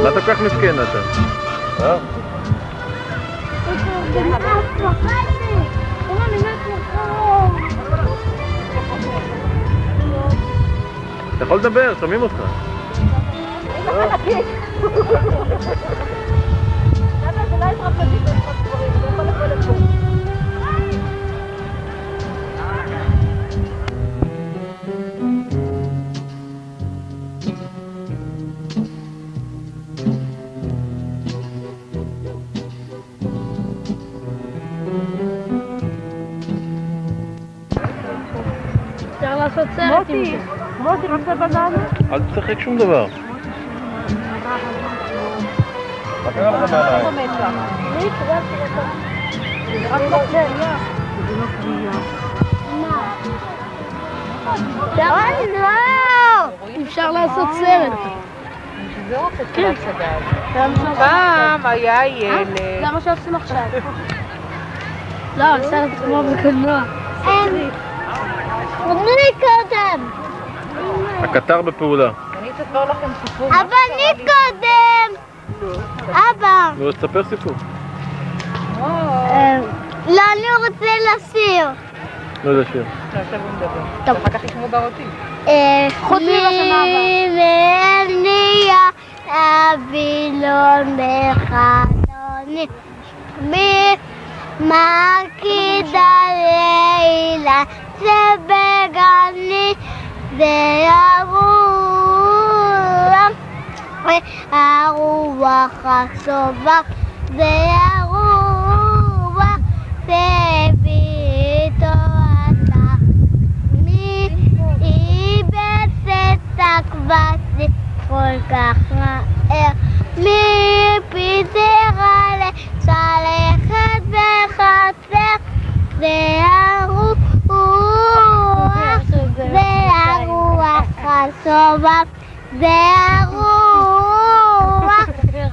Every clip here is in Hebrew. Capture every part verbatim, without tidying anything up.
מה אתה כל כך מסכן אתה? אה? אתה יכול לדבר, שומעים אותך. אפשר לעשות סרט עם זה. מוטי, רוצה בננה? אל תשחק שום דבר. מה קרה לך בעיניים? אני קוראת לך. זה רק לא קריאה. זה לא קריאה. מה? אפשר לעשות סרט. זה רוצה תחילת סדד. פעם היה ילד. זה מה שעושים עכשיו. לא, סרט כמו בקולנוע. אין. אני קודם. הקטר בפעולה. אני אספר לכם סיפור. אבל אני קודם. אבא. נו, תספר סיפור. לא, אני רוצה לשיר. לא יודע שיר. עכשיו הוא מדבר. טוב. אחר כך ישמעו באותי. חוץ מבשנה הבאה. מלניה אבילון בחלוני מי מרקיד הלילה שבגני זה הרוח הרוח הסובה זה הרוח שהביא איתו אתה מי איבד את הכבש כל כך מהר מי פיזר עלי שלכת בחצר זה הרוח זה הרוח הסובב זה הרוח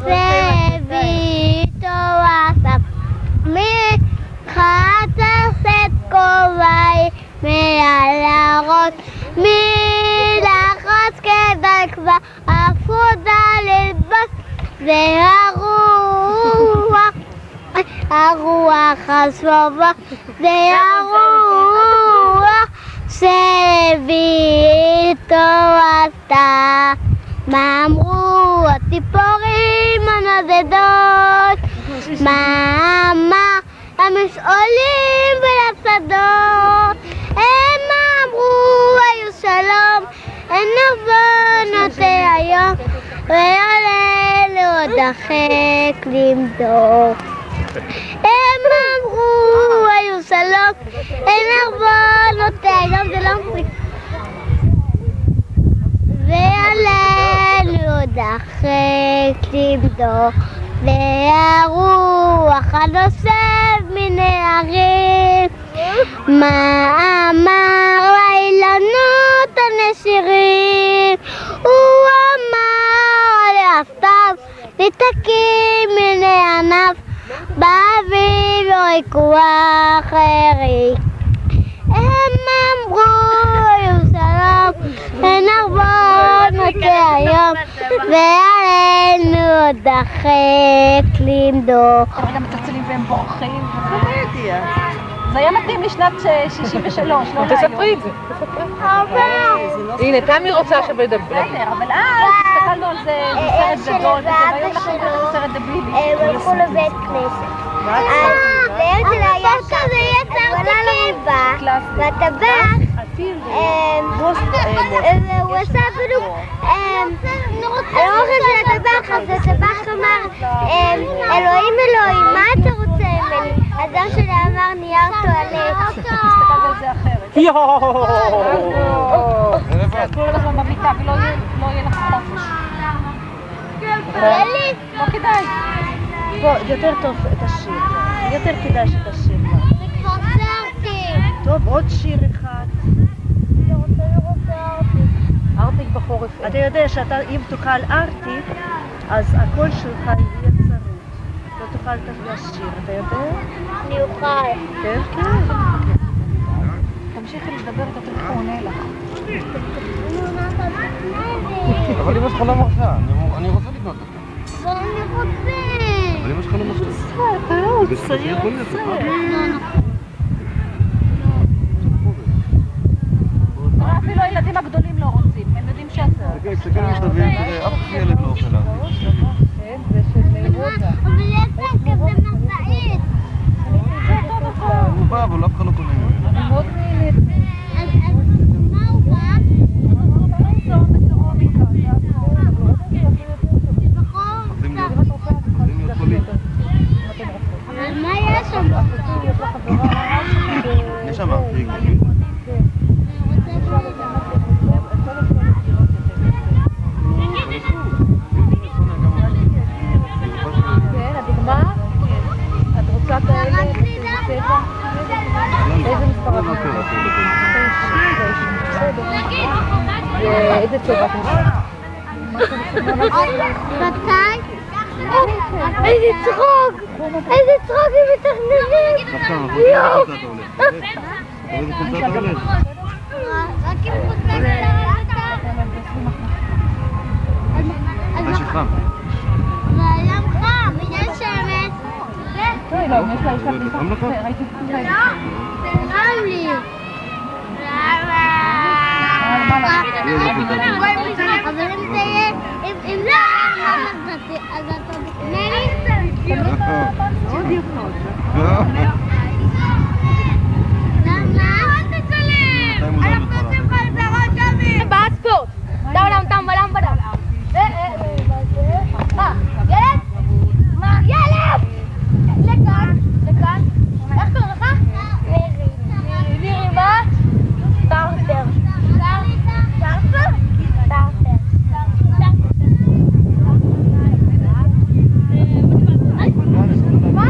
שהביא איתו אסף מי חטף את כובעי מעל הראש מי לחץ כדי כבר עפודה ללבוש זה הרוח הרוח הסובב זה הרוח שהביא איתו אתה מה אמרו הציפורים הנודדות מה אמר המשעולים ולשדות הם אמרו היו שלום אין נבונות היום ויעלה עוד החק למדור הם אמרו היו שלום אין נבונות היום זה לא מפריק ועלינו עוד החק למדור והרוח הנוסף מן הערים מה אמר לאילנות הנשירים הוא אמר לאפתיו לתקים מן הענף באביב יורקו אחרים הם אמרו ירושלים אין ארבעונות היום ועלינו עוד החק למדור כרגע מצלצלים והם בורחים זה היה מתאים לשנת שישים ושלוש תספרי את זה הנה תמי רוצה שבדבר בסדר אבל אז הסתכלנו על זה סרט גדול והיום אנחנו נראה את סרט דבילי הם הלכו לבית כנסת בעצם היה כזה יצר בטבע בטבח הוא עשה אפילו האוכל של הטבח אז הטבח אמר אלוהים אלוהים מה אתה רוצה ממני? אדם שלי אמר נייר טואלט תסתכל על זה אחרת יואו זה הכל לכם במיטה ולא יהיה לך חופש לא כדאי בוא, יותר טוב את השיר יותר כדאי שתשיר אני כבר שרתי טוב, עוד שיר אחד אני רוצה לראות ארטיק ארטיק בחורף אתה יודע שאם תאכל ארטיק אז הקול שלך יהיה צרות לא תוכל לשיר, אתה יודע? אני אוכל כן, כן תמשיכי לדבר את התלכו עונה לך אבל אמא שלך לא מרשה, אני רוצה לקנות אותך אני רוצה. אבל אמא שלך לא מושך. אתה לא רוצה. זה יכול להיות. אפילו הילדים הגדולים לא רוצים, הם יודעים שאתה. תסתכל, תסתכל משתווים, תראה, אף ילד לא אוכל לה. כן, זה של רודה. אבל יש להם כזה משאית. הוא בא, אבל אף אחד לא קונה ממנו. אני מאוד נהנית. אז מה הוא בא? רוצים להיות חולים. אבל מה יש שם? יש שם ארטיק. כן, הדגמה? את רוצה כאלה? איזה מספר את איזה צבע את רוצה? מתי? איזה צחוק! איזה צחוק הם מתכננים! יואו! איזה חולצה אתה הולך? רק עם חולצה קטנה. מתי שחם. והים חם, יש שמש. לא, לא, יש לה, יש לה, זה חם לך? ראיתי את זה. חם לי. אבל אם זה יהיה, אם זה יהיה אז אתה תקנה לי? מאוד יפות. למה? אל תצלם! אנחנו עושים לך את הראש שבי! בעד ספורט! טאולם טאם בלם בדם! מה? ילד? מה? ילד! לכאן! לכאן! איך קוראים לך? לירי. לירי מה? סטארטר. סטארטר? סטארטר. מה?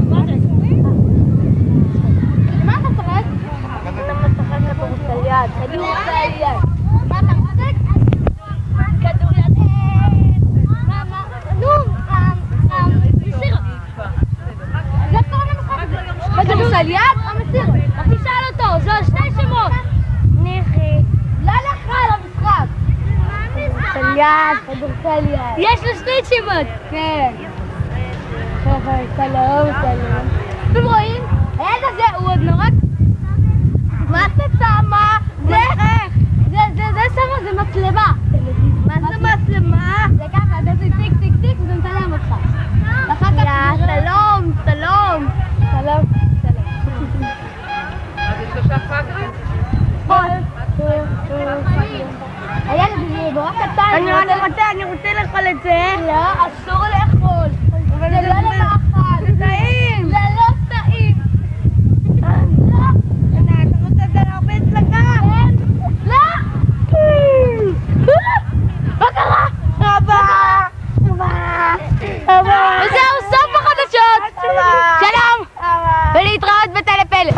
מה אתה צוחק? אתה משחק לכדורסל יד. כדורסל יד. מה אתה משחק? כדור יד. מה? נו, מסירה. זה קוראים למשחק הזה. בכדורסל יד או מסירה? אחי שאל אותו, זו שני שמות. ניחי. לא לך למשחק. כדורסל יד, כדורסל יד. יש לו שני שמות. כן. שלום, שלום. אתם רואים? הילד הזה הוא עוד נורא... מה זה שמה? זה... זה, זה, זה שמה, זה מצלמה. מה זה מצלמה? זה ככה, אתה עושה טיק טיק טיק וזה מצלם אותך. ואחר כך... שלום, שלום. שלום, שלום. אז יש שלושה פאגרים? נכון. הילד הזה נורא קטן. אני רוצה, אני רוצה לאכול את זה. לא, אסור לאכול. זה לא למאכל. זה טעים. זה לא טעים. לא. אתה רוצה את זה להרביץ לך? כן. לא. מה קרה? אבא. אבא. אבא. וזהו, סוף החדשות. שלום. ולהתראות בטלפלט.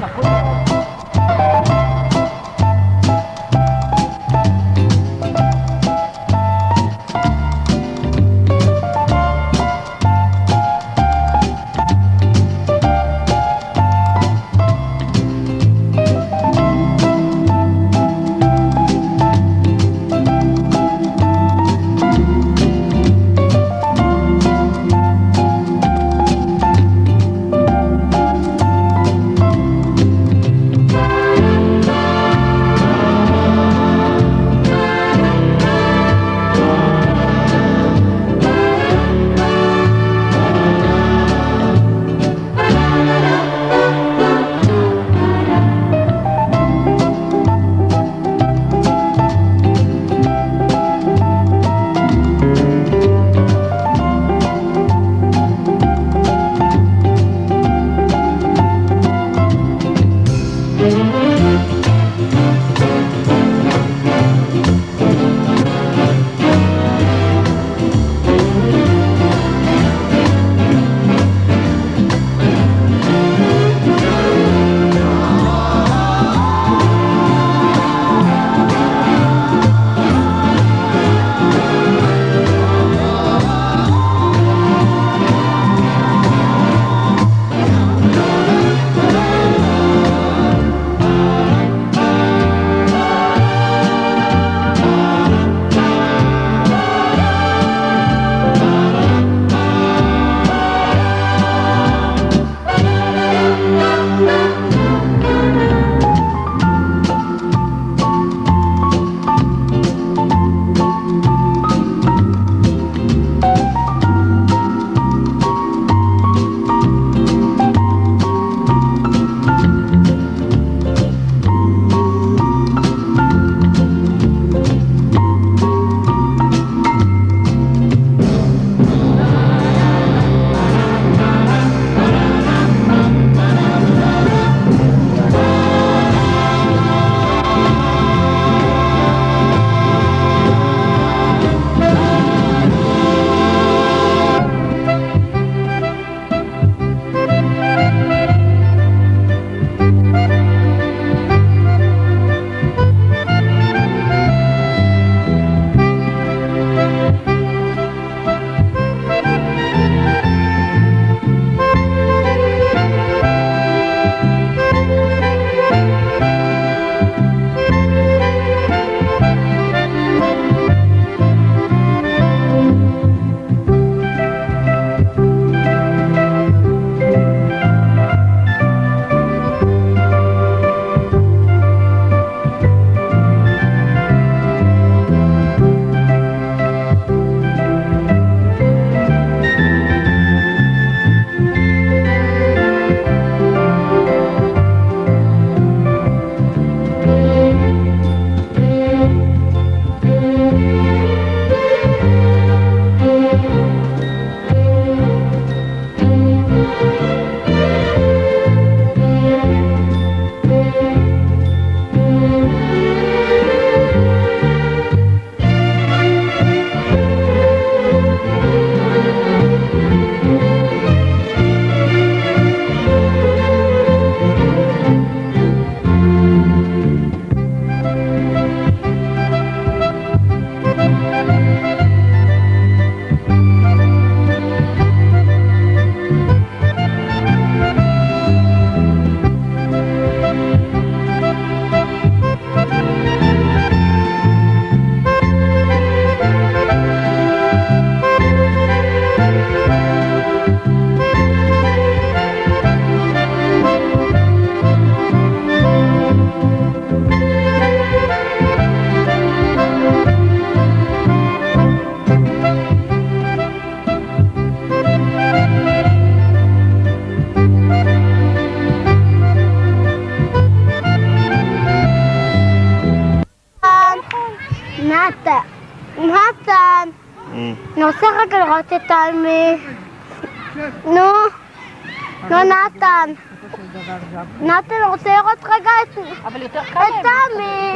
נתן, נתן, אני רוצה רגע לראות את תמי. נו, נו נתן. נתן, אני רוצה לראות רגע את תמי.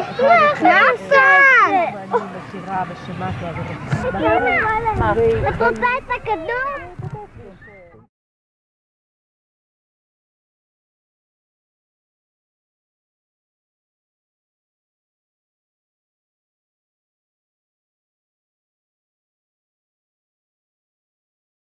נתן! את רוצה את הכדור?